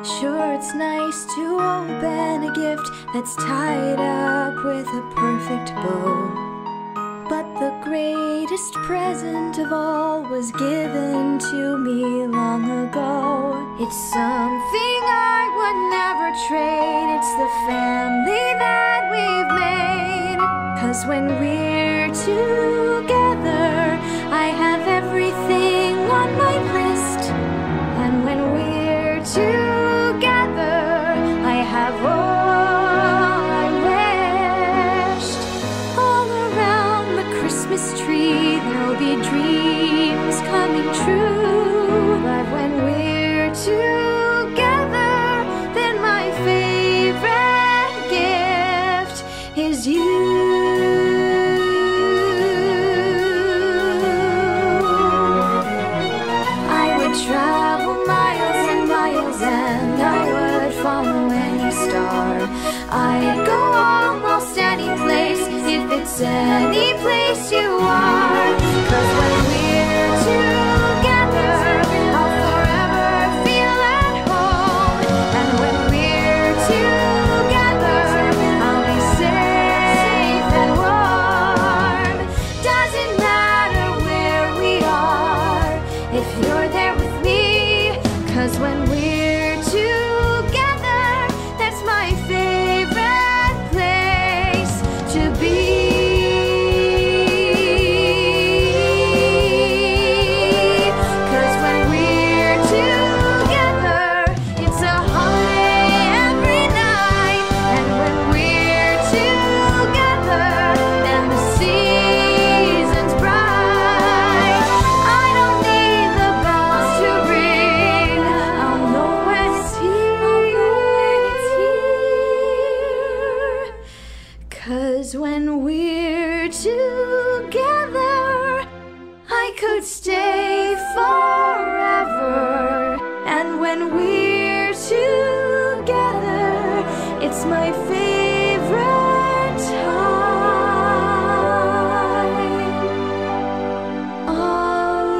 Sure, it's nice to open a gift that's tied up with a perfect bow, but the greatest present of all was given to me long ago. It's something I would never trade. It's the family that we've made. 'Cause when we're together, I have everything on my list. And when we're together, I have all I wished. All around the Christmas tree, there'll be dreams coming true. But when we're together, then my favorite gift is you. I would travel miles and miles, and I would follow any star. I'd go almost any place, if it's any place you are. 'Cause when we're together, I'll forever feel at home. And when we're together, I'll be safe and warm. Doesn't matter where we are, if you're there with me. 'Cause when we're together, that's my favorite place to be. 'Cause when we're together, it's a holiday every night. And when we're together, then the season's bright. I don't need the bells to ring, I'll know when it's here. 'Cause when we're together, I could stay forever. And when we're together, it's my favorite time of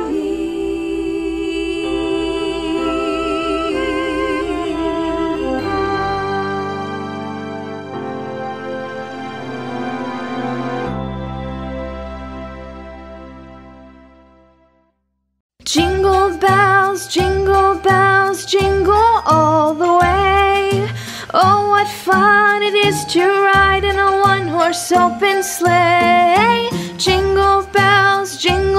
year. Jingle bells, jingle all the way. Oh, what fun it is to ride in a one-horse open sleigh. Jingle bells,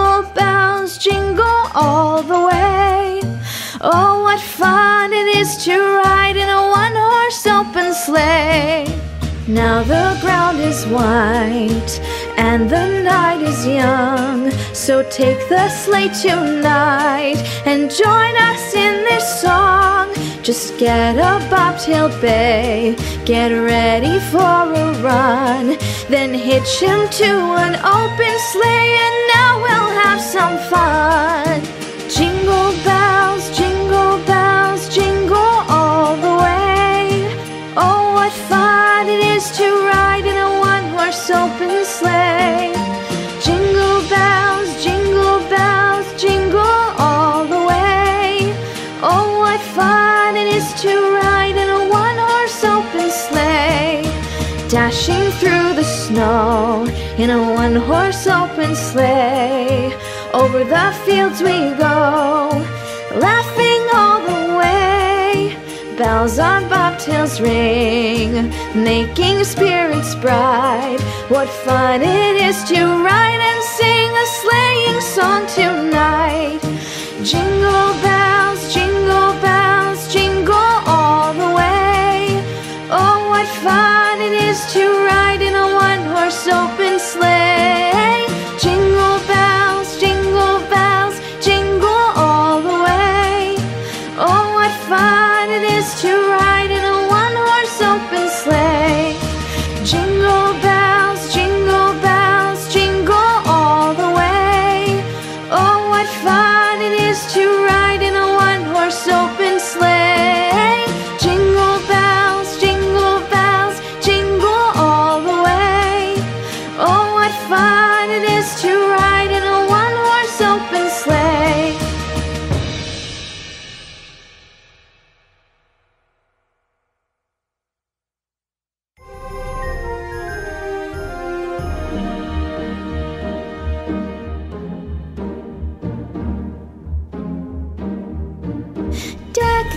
jingle all the way. Oh, what fun it is to ride in a one-horse open sleigh. Now the ground is white and the night is young, so take the sleigh tonight and join us in this song. Just get a bobtail bay, get ready for a run, then hitch him to an open sleigh, and now we'll have some fun. Jingle bells, jingle all the way. Oh, what fun it is to ride in a one-horse open sleigh. Jingle bells, jingle all the way. Oh, what fun it is to ride in a one-horse open sleigh. Dashing through the snow in a one-horse open sleigh. Over the fields we go, laughing all the way. Bells on bobtails ring, making spirits bright. What fun it is to ride and sing a sleighing song tonight. Jingle bells, jingle all the way. Oh, what fun it is to ride in a one-horse open sleigh. Jingle bells, jingle all the way. Oh, what fun it is to ride in a one-horse open sleigh. Jingle bells, jingle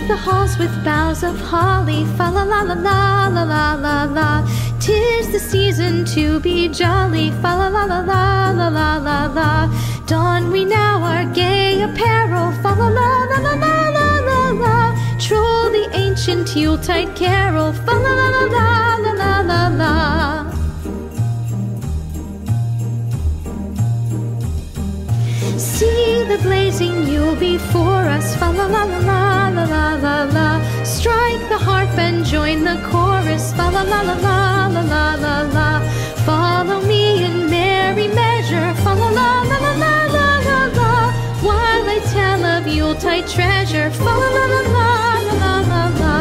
the halls with boughs of holly. Fa la la la la la la la la. 'Tis the season to be jolly. Fa la la la la la la la la. Don we now our gay apparel. Fa la la la la la la la la. Troll the ancient Yuletide carol. Fa la la la la la la la la. See the blazing Yule before us. Fa la la la la la la la la. Strike the harp and join the chorus. Fa la la la la la la la la. Follow me in merry measure. Fa la la la la la la la la. While I tell of Yuletide treasure. Fa la la la la la la la la.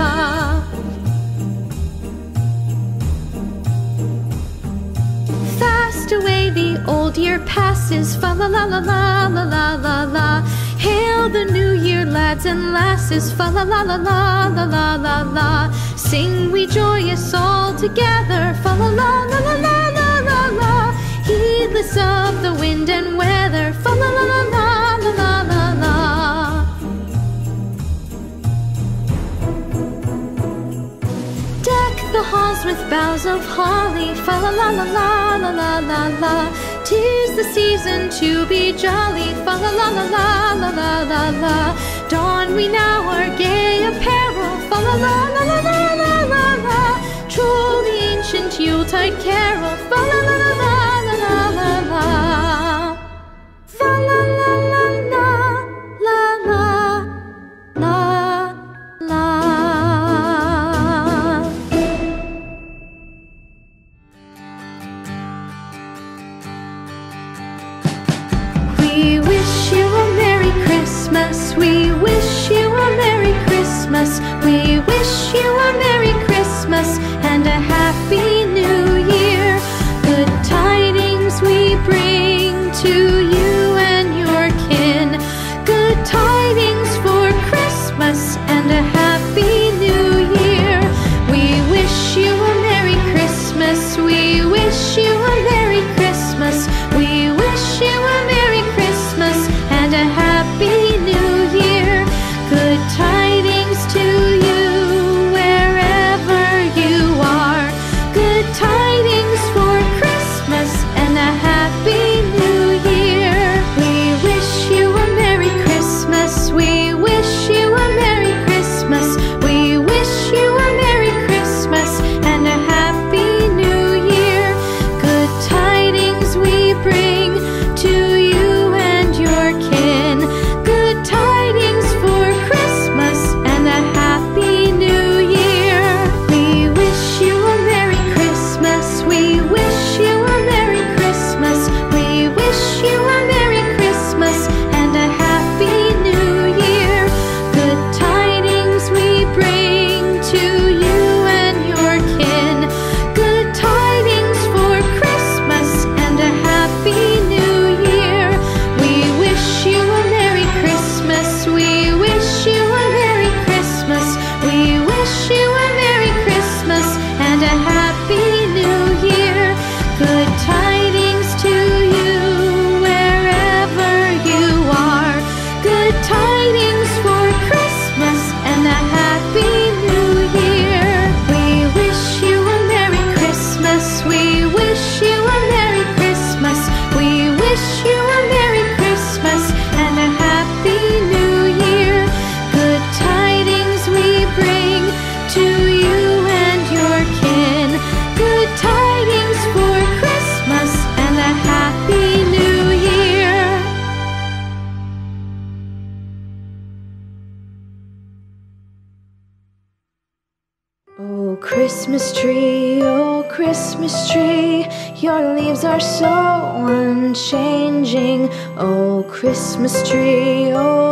Fast away the old year passes. Fa la la la la la la la la. Hail the new year, lads and lasses. Fa la la la la la la la la. Sing we joyous all together. Fa la la la la la la la la. Heedless of the wind and weather. Fa la la la la la la la la. Deck the halls with boughs of holly. Fa la la la la la la la la. 'Tis the season to be jolly. Fa la la la la la la la la. Don we now our gay apparel. Fa la la la la la la la la. Troll the ancient Yuletide carol. Fa la la la la la la la la. Fa la la la la la la la la. We wish you a Merry Christmas. We wish you a Merry Christmas. We wish you a Merry Christmas and a Happy New Year. Good tidings we bring to you and your kin. Good tidings for Christmas and a Happy New Year. We wish you a Merry Christmas. We wish you a Merry Christmas. We wish you a Merry Christmas and a Happy New Year. Good tidings to you wherever you are. Good tidings for Christmas and a Happy New Year. We wish you a Merry Christmas. We wish you a Merry Christmas. We wish you a Merry Christmas and a Happy New Year. Good tidings we bring to you and your kin. Good tidings for Christmas and a Happy New Year. We wish you a Merry Christmas. We wish you a Merry Christmas. We wish you a Merry Christmas and a Happy New Year. Good tidings we bring to you and your kin. Good tidings for Christmas and a Happy New Year. We wish you a Merry Christmas. We wish you a Merry Christmas. We wish you a Merry Christmas and a Happy New Year. Good tidings to you wherever you are. Good tidings for Christmas and a Happy New Year. We wish you a Merry Christmas. We wish you a Merry Christmas. We wish you a Merry Christmas and a Happy New Year. Good tidings we bring to you and your kin. Good tidings for Christmas and a Happy New Year. Oh Christmas tree, your leaves are so unchanging. Oh Christmas tree,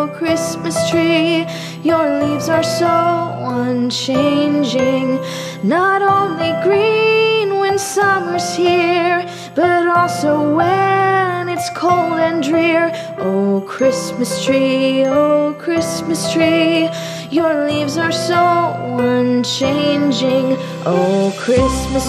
your leaves are so unchanging. Not only green when summer's here, but also when it's cold and drear. Oh Christmas tree, your leaves are so unchanging. Oh Christmas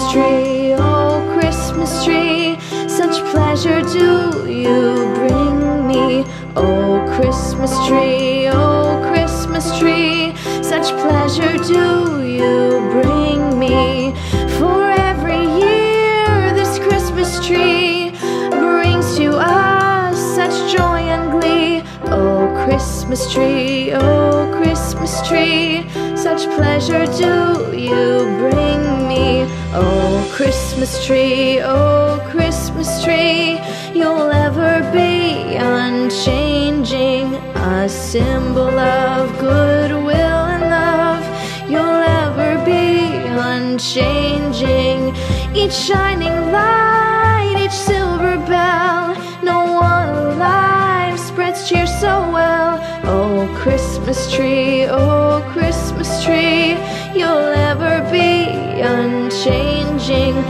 tree, such pleasure do you bring me. Oh Christmas tree, such Christmas tree, oh Christmas tree, such pleasure do you bring me. Oh Christmas tree, oh Christmas tree, you'll ever be unchanging, a symbol of goodwill and love. You'll ever be unchanging, each shining light, each silver bell, no one alive spreads cheer so well. Oh Christmas tree, oh Christmas tree, you'll ever be unchanging.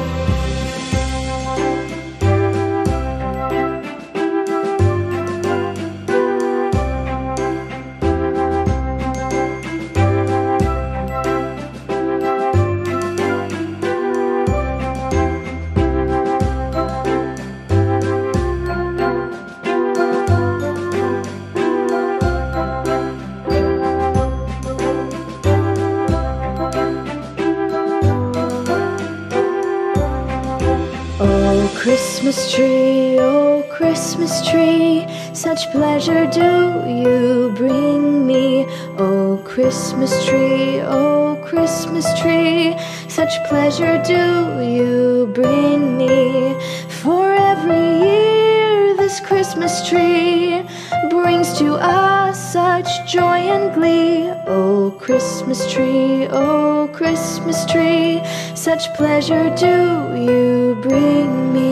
Christmas tree, oh Christmas tree, such pleasure do you bring me. Oh Christmas tree, oh Christmas tree, such pleasure do you bring me. For every year this Christmas tree brings to us such joy and glee. Oh Christmas tree, oh Christmas tree, such pleasure do you bring me.